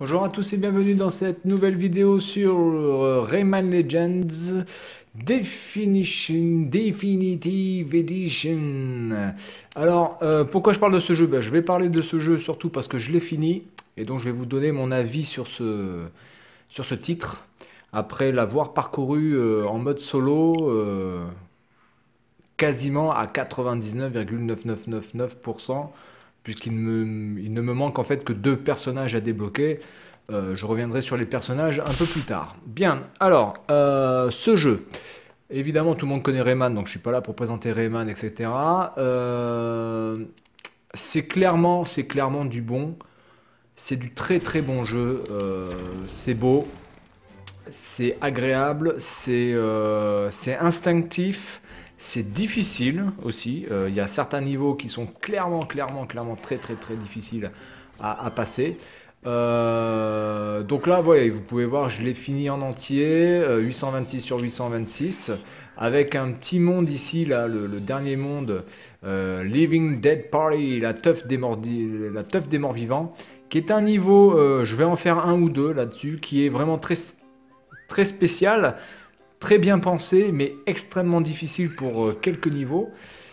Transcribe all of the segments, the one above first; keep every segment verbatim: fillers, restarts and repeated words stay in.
Bonjour à tous et bienvenue dans cette nouvelle vidéo sur euh, Rayman Legends Definition, Definitive Edition. Alors, euh, pourquoi je parle de ce jeu? Ben, je vais parler de ce jeu surtout parce que je l'ai fini et donc je vais vous donner mon avis sur ce, sur ce titre après l'avoir parcouru euh, en mode solo euh, quasiment à quatre-vingt-dix-neuf virgule neuf neuf neuf neuf pour cent puisqu'il me, il ne me manque en fait que deux personnages à débloquer. Euh, je reviendrai sur les personnages un peu plus tard. Bien, alors, euh, ce jeu. Évidemment, tout le monde connaît Rayman, donc je suis pas là pour présenter Rayman, et cetera. Euh, c'est clairement, c'est clairement du bon. C'est du très très bon jeu. Euh, c'est beau, c'est agréable, c'est euh, c'est instinctif. C'est difficile aussi. Euh, Il y a certains niveaux qui sont clairement, clairement, clairement très, très, très difficiles à, à passer. Euh, donc là, voyez, vous pouvez voir, je l'ai fini en entier, euh, huit cent vingt-six sur huit cent vingt-six, avec un petit monde ici, là, le, le dernier monde, euh, Living Dead Party, la teuf des morts, la teuf des morts vivants, qui est un niveau, euh, je vais en faire un ou deux là-dessus, qui est vraiment très, très spécial. Très bien pensé, mais extrêmement difficile pour euh, quelques niveaux.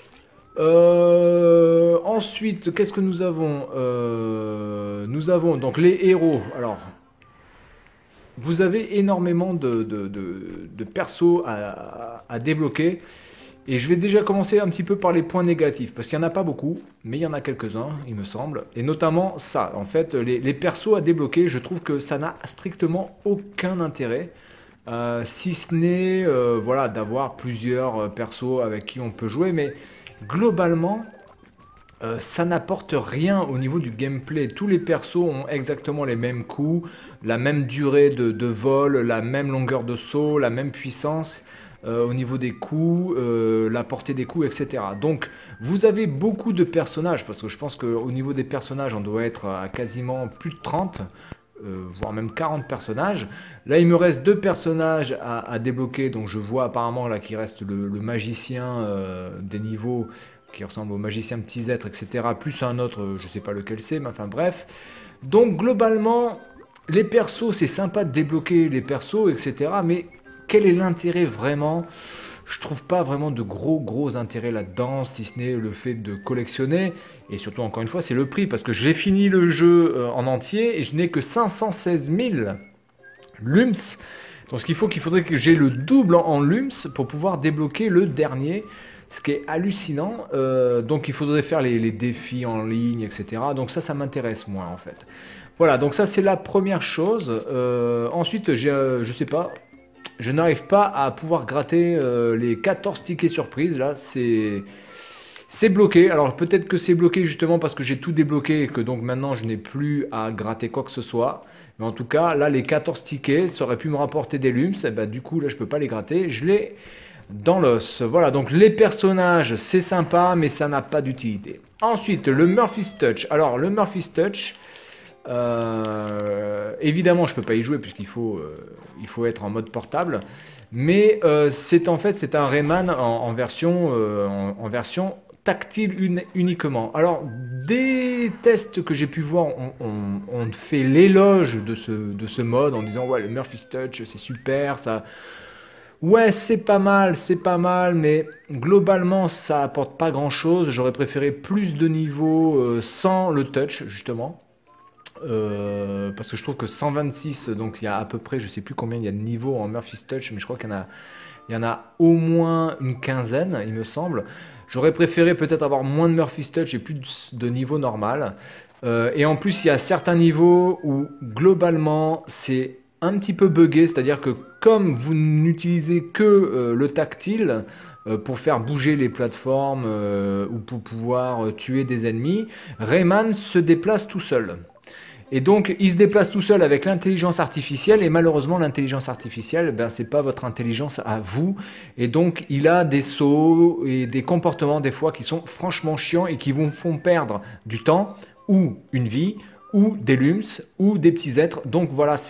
Euh, ensuite, qu'est-ce que nous avons euh, Nous avons donc les héros. Alors, vous avez énormément de, de, de, de persos à, à débloquer. Et je vais déjà commencer un petit peu par les points négatifs, parce qu'il n'y en a pas beaucoup, mais il y en a quelques-uns, il me semble. Et notamment ça, en fait, les, les persos à débloquer, je trouve que ça n'a strictement aucun intérêt. Euh, si ce n'est euh, voilà, d'avoir plusieurs euh, persos avec qui on peut jouer, mais globalement, euh, ça n'apporte rien au niveau du gameplay. Tous les persos ont exactement les mêmes coups, la même durée de, de vol, la même longueur de saut, la même puissance euh, au niveau des coups, euh, la portée des coups, et cetera. Donc vous avez beaucoup de personnages, parce que je pense qu'au niveau des personnages, on doit être à quasiment plus de trente. Euh, voire même quarante personnages. Là, il me reste deux personnages à, à débloquer. Donc, je vois apparemment là qu'il reste le, le magicien euh, des niveaux qui ressemble au magicien petits êtres, et cetera. Plus un autre, euh, je ne sais pas lequel c'est, mais enfin bref. Donc, globalement, les persos, c'est sympa de débloquer les persos, et cetera. Mais quel est l'intérêt vraiment? Je trouve pas vraiment de gros gros intérêt là-dedans, si ce n'est le fait de collectionner. Et surtout, encore une fois, c'est le prix, parce que j'ai fini le jeu euh, en entier et je n'ai que cinq cent seize mille lums. Donc ce qu'il faut, qu'il faudrait que j'ai le double en, en lums pour pouvoir débloquer le dernier. Ce qui est hallucinant. Euh, donc il faudrait faire les, les défis en ligne, et cetera. Donc ça, ça m'intéresse moins en fait. Voilà, donc ça c'est la première chose. Euh, ensuite, j'ai, euh, je sais pas... Je n'arrive pas à pouvoir gratter euh, les quatorze tickets surprises. Là, c'est c'est bloqué. Alors peut-être que c'est bloqué justement parce que j'ai tout débloqué et que donc maintenant je n'ai plus à gratter quoi que ce soit. Mais en tout cas, là, les quatorze tickets, ça aurait pu me rapporter des lums. Et bah, du coup, là, je peux pas les gratter. Je l'ai dans l'os. Voilà, donc les personnages, c'est sympa, mais ça n'a pas d'utilité. Ensuite, le Murphy's Touch. Alors, le Murphy's Touch... Euh, évidemment, je peux pas y jouer puisqu'il faut, euh, il faut être en mode portable. Mais euh, c'est en fait c'est un Rayman en, en version, euh, en, en version tactile une, uniquement. Alors, des tests que j'ai pu voir, on, on, on fait l'éloge de ce, de ce mode en disant ouais, le Murphy's Touch c'est super, ça. Ouais, c'est pas mal, c'est pas mal, mais globalement ça apporte pas grand chose. J'aurais préféré plus de niveaux euh, sans le touch justement. Euh, parce que je trouve que cent vingt-six, donc il y a à peu près, je sais plus combien il y a de niveaux en Murphy's Touch, mais je crois qu'il y en a, il y en a au moins une quinzaine, il me semble. J'aurais préféré peut-être avoir moins de Murphy's Touch et plus de, de niveaux normal. Euh, et en plus, il y a certains niveaux où globalement c'est un petit peu buggé, c'est-à-dire que comme vous n'utilisez que euh, le tactile euh, pour faire bouger les plateformes euh, ou pour pouvoir euh, tuer des ennemis, Rayman se déplace tout seul. Et donc, il se déplace tout seul avec l'intelligence artificielle, et malheureusement, l'intelligence artificielle, ben, c'est pas votre intelligence à vous. Et donc, il a des sauts et des comportements, des fois, qui sont franchement chiants et qui vous font perdre du temps, ou une vie, ou des lums, ou des petits êtres. Donc, voilà, c'est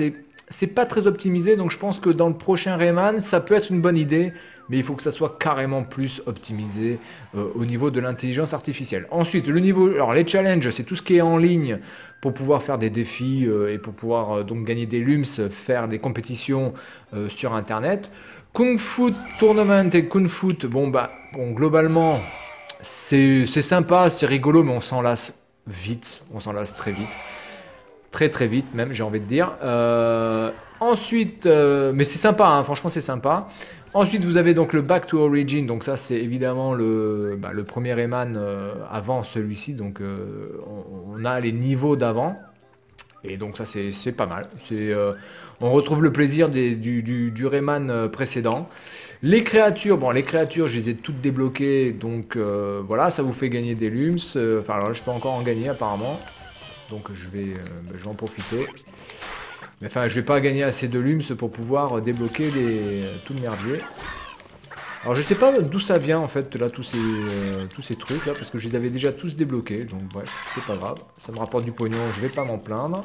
c'est pas très optimisé, donc je pense que dans le prochain Rayman, ça peut être une bonne idée, mais il faut que ça soit carrément plus optimisé euh, au niveau de l'intelligence artificielle. Ensuite, le niveau, alors les challenges, c'est tout ce qui est en ligne pour pouvoir faire des défis euh, et pour pouvoir euh, donc gagner des lums, faire des compétitions euh, sur Internet. Kung Fu Tournament et Kung Fu, bon bah, bon globalement, c'est sympa, c'est rigolo, mais on s'en lasse vite, on s'en lasse très vite. Très très vite même, j'ai envie de dire. Euh, ensuite, euh, mais c'est sympa, hein, franchement c'est sympa. Ensuite, vous avez donc le Back to Origin, donc ça c'est évidemment le, bah, le premier Rayman euh, avant celui-ci, donc euh, on, on a les niveaux d'avant. Et donc ça c'est pas mal. Euh, on retrouve le plaisir des, du, du, du Rayman précédent. Les créatures, bon les créatures je les ai toutes débloquées, donc euh, voilà, ça vous fait gagner des lums. Euh, enfin alors là je peux encore en gagner apparemment. Donc je vais, euh, je vais en profiter. Mais enfin, je vais pas gagner assez de lums pour pouvoir débloquer les, tout le merdier. Alors je sais pas d'où ça vient en fait, là, tous ces, euh, tous ces trucs là, parce que je les avais déjà tous débloqués. Donc bref, c'est pas grave. Ça me rapporte du pognon, je vais pas m'en plaindre.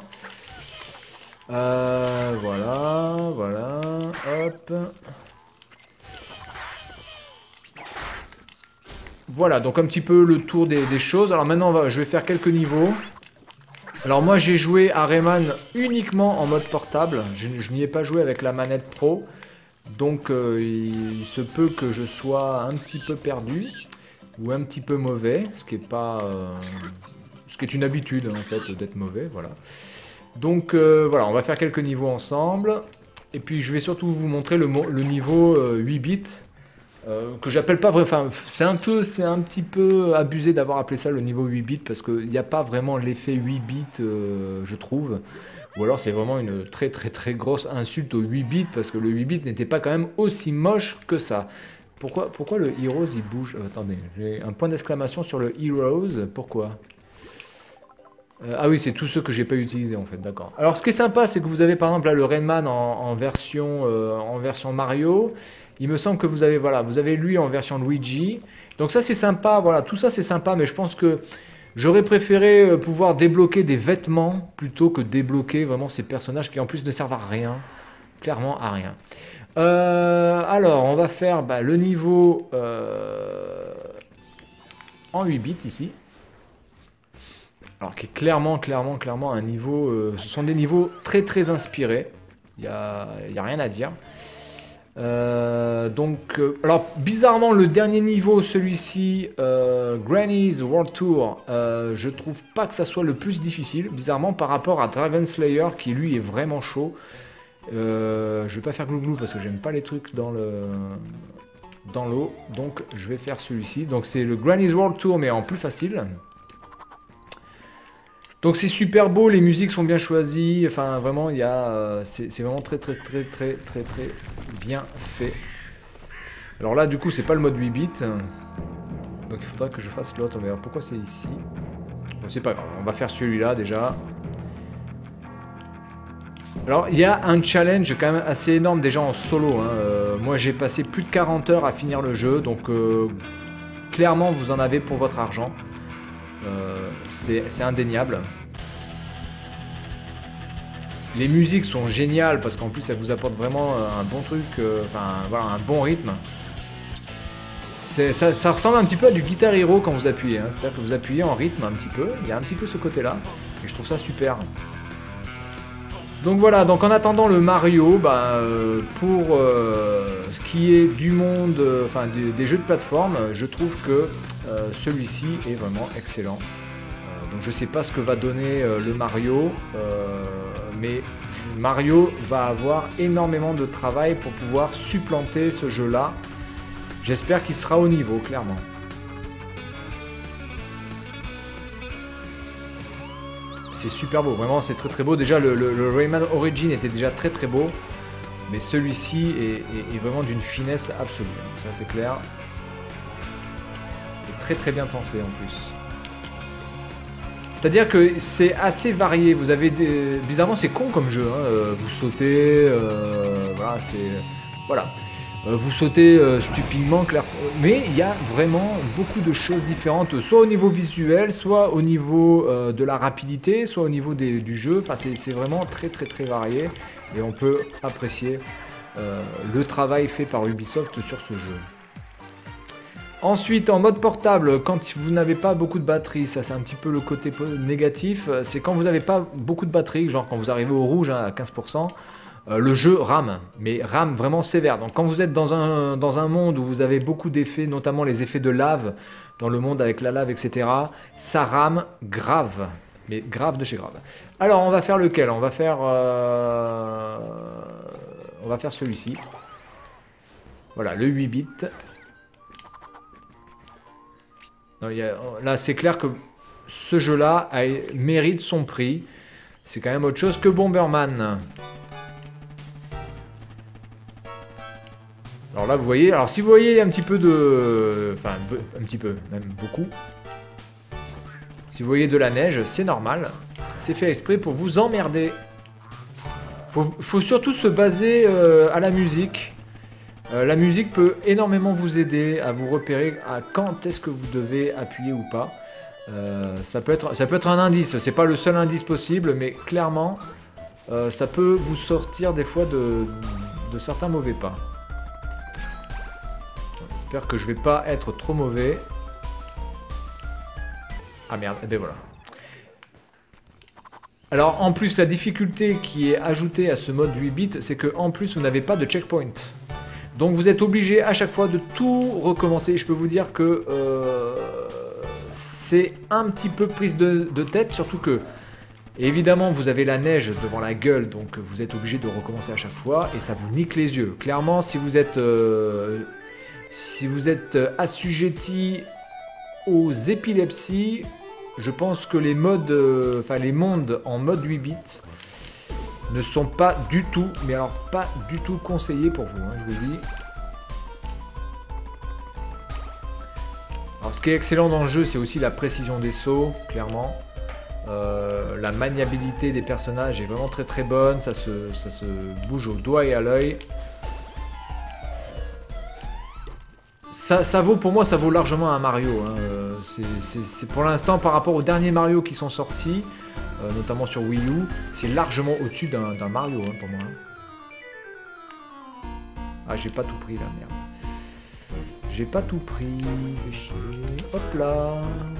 Euh, voilà, voilà, hop. Voilà, donc un petit peu le tour des, des choses. Alors maintenant, on va, je vais faire quelques niveaux. Alors moi j'ai joué à Rayman uniquement en mode portable, je, je n'y ai pas joué avec la manette pro, donc euh, il, il se peut que je sois un petit peu perdu ou un petit peu mauvais, ce qui est pas, euh, ce qui est une habitude en fait d'être mauvais, voilà. Donc euh, voilà, on va faire quelques niveaux ensemble, et puis je vais surtout vous montrer le, le niveau euh, huit bits. Euh, que j'appelle pas vrai, enfin c'est un peu, c'est un petit peu abusé d'avoir appelé ça le niveau huit bits parce qu'il n'y a pas vraiment l'effet huit bits euh, je trouve, ou alors c'est vraiment une très très très grosse insulte au huit bits parce que le huit bits n'était pas quand même aussi moche que ça. Pourquoi, pourquoi le Heroes il bouge? euh, Attendez, j'ai un point d'exclamation sur le Heroes, pourquoi? Euh, ah oui, c'est tous ceux que j'ai pas utilisés en fait, d'accord. Alors ce qui est sympa, c'est que vous avez par exemple là le Rayman en, en version euh, en version Mario. Il me semble que vous avez voilà, vous avez lui en version Luigi. Donc ça c'est sympa, voilà, tout ça c'est sympa, mais je pense que j'aurais préféré pouvoir débloquer des vêtements plutôt que débloquer vraiment ces personnages qui en plus ne servent à rien, clairement à rien. Euh, alors on va faire bah, le niveau euh, en huit bits ici. Alors qui est clairement, clairement, clairement un niveau... Euh, ce sont des niveaux très, très inspirés. Il n'y a, y a rien à dire. Euh, donc, euh, alors bizarrement, le dernier niveau, celui-ci, euh, Granny's World Tour, euh, je trouve pas que ça soit le plus difficile. Bizarrement, par rapport à Dragon Slayer, qui lui est vraiment chaud. Euh, je vais pas faire glouglou parce que j'aime pas les trucs dans le... dans l'eau. Donc, je vais faire celui-ci. Donc, c'est le Granny's World Tour, mais en plus facile. Donc c'est super beau, les musiques sont bien choisies, enfin vraiment il y a, euh, c'est vraiment très très très très très très bien fait. Alors là du coup c'est pas le mode huit bits, donc il faudra que je fasse l'autre, mais alors pourquoi c'est ici? Bon, c'est pas grave, on va faire celui-là déjà. Alors il y a un challenge quand même assez énorme déjà en solo, hein. euh, moi j'ai passé plus de quarante heures à finir le jeu, donc euh, clairement vous en avez pour votre argent. Euh, c'est indéniable. Les musiques sont géniales parce qu'en plus ça vous apporte vraiment un bon truc, euh, enfin voilà, un bon rythme. Ça, ça ressemble un petit peu à du Guitar Hero quand vous appuyez, hein. C'est-à-dire que vous appuyez en rythme un petit peu, il y a un petit peu ce côté-là, et je trouve ça super. Donc voilà, donc en attendant le Mario, bah, euh, pour euh, ce qui est du monde, euh, enfin des, des jeux de plateforme, je trouve que euh, celui-ci est vraiment excellent. Euh, donc je sais pas ce que va donner euh, le Mario, euh, mais Mario va avoir énormément de travail pour pouvoir supplanter ce jeu-là. J'espère qu'il sera au niveau, clairement. C'est super beau, vraiment c'est très très beau. Déjà le, le, le Rayman Origin était déjà très très beau, mais celui-ci est, est, est vraiment d'une finesse absolue, ça c'est clair. Et très très bien pensé en plus. C'est-à-dire que c'est assez varié, vous avez des... Bizarrement c'est con comme jeu, hein. Vous sautez, euh... voilà, c'est... Voilà. euh, vous sautez euh, stupidement, clair. Mais il y a vraiment beaucoup de choses différentes, soit au niveau visuel, soit au niveau euh, de la rapidité, soit au niveau des, du jeu. Enfin, c'est vraiment très très très varié et on peut apprécier euh, le travail fait par Ubisoft sur ce jeu. Ensuite, en mode portable, quand vous n'avez pas beaucoup de batterie, ça c'est un petit peu le côté négatif, c'est quand vous n'avez pas beaucoup de batterie, genre quand vous arrivez au rouge hein, à quinze pour cent, euh, le jeu rame, mais rame vraiment sévère. Donc quand vous êtes dans un, dans un monde où vous avez beaucoup d'effets, notamment les effets de lave, dans le monde avec la lave, et cetera, ça rame grave, mais grave de chez grave. Alors on va faire lequel? On va faire, euh... on va faire celui-ci. Voilà, le huit bits. Non, il y a, là, c'est clair que ce jeu-là mérite son prix. C'est quand même autre chose que Bomberman. Alors là, vous voyez... Alors, si vous voyez un petit peu de... Enfin, un petit peu, même beaucoup. Si vous voyez de la neige, c'est normal. C'est fait exprès pour vous emmerder. Faut, faut surtout se baser euh, à la musique. Euh, la musique peut énormément vous aider à vous repérer à quand est-ce que vous devez appuyer ou pas. Euh, ça, peut être, ça peut être un indice, c'est pas le seul indice possible, mais clairement, euh, ça peut vous sortir des fois de, de certains mauvais pas. J'espère que je vais pas être trop mauvais. Ah merde, et ben voilà. Alors en plus, la difficulté qui est ajoutée à ce mode huit bits, c'est que en plus vous n'avez pas de checkpoint. Donc vous êtes obligé à chaque fois de tout recommencer. Je peux vous dire que euh, c'est un petit peu prise de, de tête, surtout que évidemment vous avez la neige devant la gueule, donc vous êtes obligé de recommencer à chaque fois et ça vous nique les yeux. Clairement, si vous êtes, euh, si vous êtes assujetti aux épilepsies, je pense que les modes, euh, enfin les mondes en mode huit bits ne sont pas du tout, mais alors pas du tout conseillés pour vous, hein, je vous le dis. Alors ce qui est excellent dans le jeu, c'est aussi la précision des sauts, clairement. Euh, la maniabilité des personnages est vraiment très très bonne, ça se, ça se bouge au doigt et à l'œil. Ça, ça vaut, pour moi, ça vaut largement un Mario. Hein. C'est pour l'instant, par rapport aux derniers Mario qui sont sortis, Euh, notamment sur Wii U, c'est largement au-dessus d'un Mario hein, pour moi. Ah, j'ai pas tout pris là, merde. J'ai pas tout pris, fais chier. Hop là.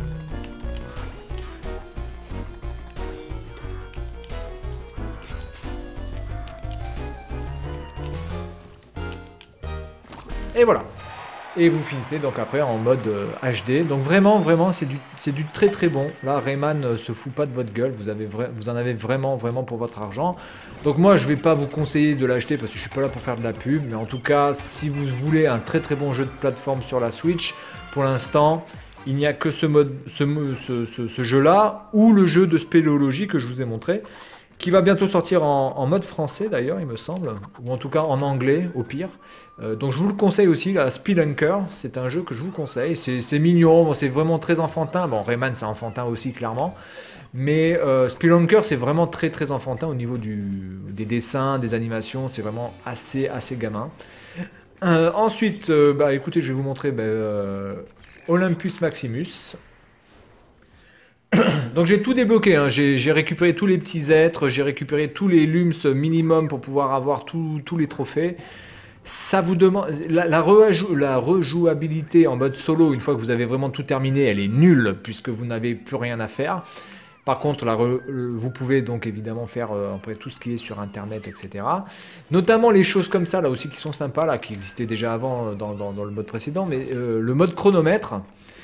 Et voilà. Et vous finissez donc après en mode euh, H D. Donc vraiment, vraiment, c'est du, c'est du très très bon. Là, Rayman ne se fout pas de votre gueule. Vous, avez vra vous en avez vraiment, vraiment pour votre argent. Donc moi, je vais pas vous conseiller de l'acheter parce que je suis pas là pour faire de la pub. Mais en tout cas, si vous voulez un très très bon jeu de plateforme sur la Switch, pour l'instant, il n'y a que ce, mode, ce, ce, ce, ce jeu-là ou le jeu de spéléologie que je vous ai montré, qui va bientôt sortir en, en mode français d'ailleurs, il me semble, ou en tout cas en anglais au pire. Euh, donc je vous le conseille aussi, la Spelunker, c'est un jeu que je vous conseille. C'est mignon, bon, c'est vraiment très enfantin. Bon, Rayman c'est enfantin aussi clairement, mais euh, Spelunker c'est vraiment très très enfantin au niveau du, des dessins, des animations, c'est vraiment assez assez gamin. Euh, ensuite, euh, bah écoutez, je vais vous montrer bah, euh, Olympus Maximus. Donc j'ai tout débloqué, hein. J'ai récupéré tous les petits êtres, j'ai récupéré tous les lums minimum pour pouvoir avoir tous les trophées. Ça vous demande la, la, rejou, la rejouabilité en mode solo, une fois que vous avez vraiment tout terminé, elle est nulle puisque vous n'avez plus rien à faire. Par contre, la re, vous pouvez donc évidemment faire euh, après tout ce qui est sur internet, et cetera. Notamment les choses comme ça là aussi qui sont sympas, là, qui existaient déjà avant dans, dans, dans le mode précédent, mais euh, le mode chronomètre.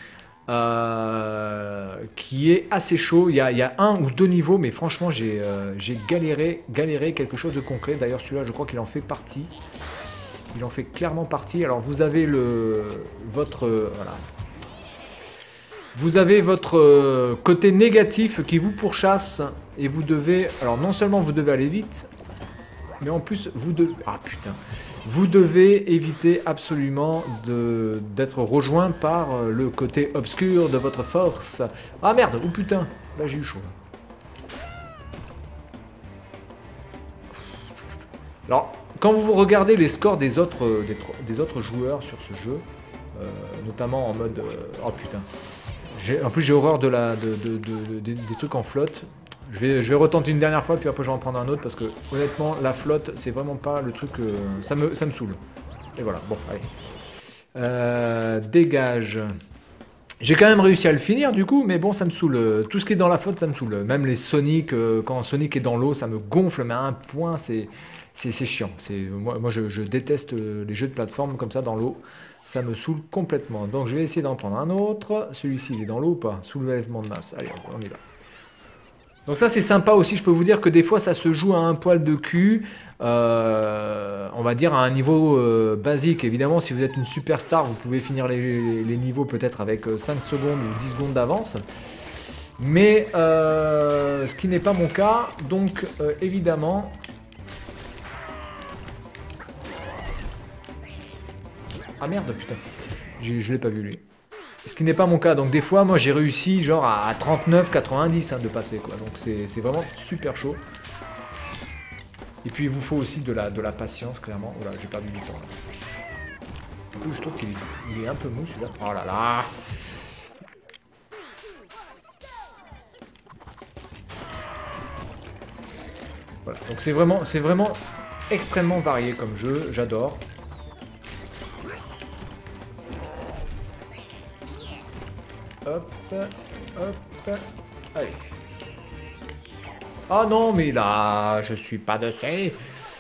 Euh, qui est assez chaud. Il y, a, il y a un ou deux niveaux, mais franchement, j'ai euh, galéré, galéré quelque chose de concret. D'ailleurs, celui-là, je crois qu'il en fait partie. Il en fait clairement partie. Alors, vous avez le votre euh, voilà. Vous avez votre euh, côté négatif qui vous pourchasse et vous devez. Alors, non seulement vous devez aller vite, mais en plus, vous devez. Ah putain. Vous devez éviter absolument d'être rejoint par le côté obscur de votre force. Ah merde, oh putain, là j'ai eu chaud. Alors, quand vous regardez les scores des autres, des, des autres joueurs sur ce jeu, euh, notamment en mode... Euh, oh putain. En plus j'ai horreur de la, de, de, de, de, des, des trucs en flotte. Je vais, je vais retenter une dernière fois, puis après je vais en prendre un autre, parce que honnêtement, la flotte, c'est vraiment pas le truc... Euh, ça, me, ça me saoule. Et voilà, bon, allez. Euh, dégage. J'ai quand même réussi à le finir du coup, mais bon, ça me saoule. Tout ce qui est dans la flotte, ça me saoule. Même les Sonic, euh, quand Sonic est dans l'eau, ça me gonfle, mais à un point, c'est chiant. Moi, moi je, je déteste les jeux de plateforme comme ça dans l'eau. Ça me saoule complètement. Donc je vais essayer d'en prendre un autre. Celui-ci, il est dans l'eau ou pas? Soulèvement de masse. Allez, on y va. Donc ça c'est sympa aussi, je peux vous dire que des fois ça se joue à un poil de cul, euh, on va dire à un niveau euh, basique. Évidemment si vous êtes une superstar vous pouvez finir les, les niveaux peut-être avec cinq secondes ou dix secondes d'avance. Mais euh, ce qui n'est pas mon cas, donc euh, évidemment... Ah merde putain, je ne l'ai pas vu lui. Ce qui n'est pas mon cas, donc des fois moi j'ai réussi genre à trente-neuf quatre-vingt-dix hein, de passer quoi, donc c'est vraiment super chaud. Et puis il vous faut aussi de la, de la patience clairement. Oh là j'ai perdu du temps là. Du coup je trouve qu'il est, est un peu mou celui-là. Oh là là. Voilà, donc c'est vraiment, c'est vraiment extrêmement varié comme jeu, j'adore. Hop, hop, allez. Oh non, mais là, je suis pas dessus.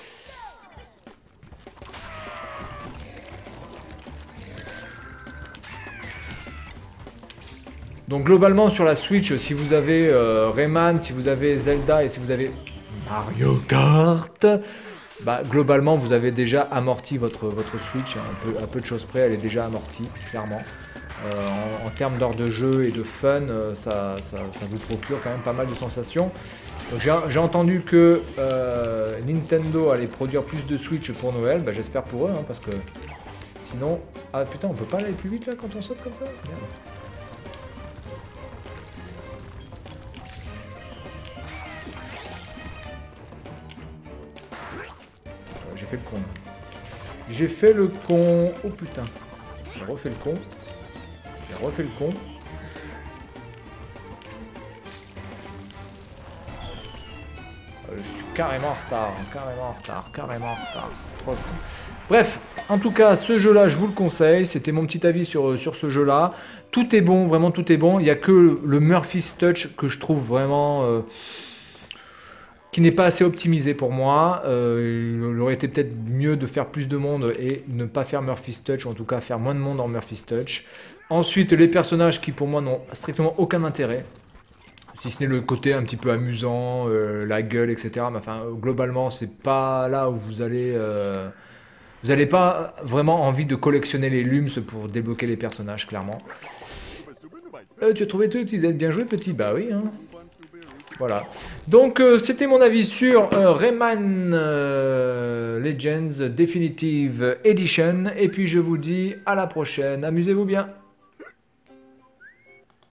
Donc globalement sur la Switch, si vous avez euh, Rayman, si vous avez Zelda et si vous avez Mario Kart, bah globalement vous avez déjà amorti votre, votre Switch, hein, un, peu, un peu de choses près, elle est déjà amortie, clairement. Euh, en, en termes d'heures de jeu et de fun, euh, ça, ça, ça vous procure quand même pas mal de sensations. J'ai entendu que euh, Nintendo allait produire plus de Switch pour Noël, bah, j'espère pour eux, hein, parce que sinon... Ah putain, on peut pas aller plus vite là quand on saute comme ça? Merde. Euh, J'ai fait le con. J'ai fait le con. Oh putain. J'ai refait le con. J'ai refait le con. Euh, je suis carrément en retard, carrément en retard, carrément en retard. trois secondes. Bref, en tout cas, ce jeu-là, je vous le conseille. C'était mon petit avis sur, sur ce jeu-là. Tout est bon, vraiment tout est bon. Il n'y a que le, le Murphy's Touch que je trouve vraiment... Euh, qui n'est pas assez optimisé pour moi. Euh, il aurait été peut-être mieux de faire plus de monde et ne pas faire Murphy's Touch, ou en tout cas faire moins de monde en Murphy's Touch. Ensuite, les personnages qui pour moi n'ont strictement aucun intérêt, si ce n'est le côté un petit peu amusant, euh, la gueule, et cetera. Mais enfin, globalement, c'est pas là où vous allez... Euh, vous n'avez pas vraiment envie de collectionner les lums pour débloquer les personnages, clairement. Euh, tu as trouvé tous les petits aides, bien joué petit, bah oui, hein. Voilà. Donc, euh, c'était mon avis sur euh, Rayman euh, Legends Definitive Edition. Et puis, je vous dis à la prochaine. Amusez-vous bien.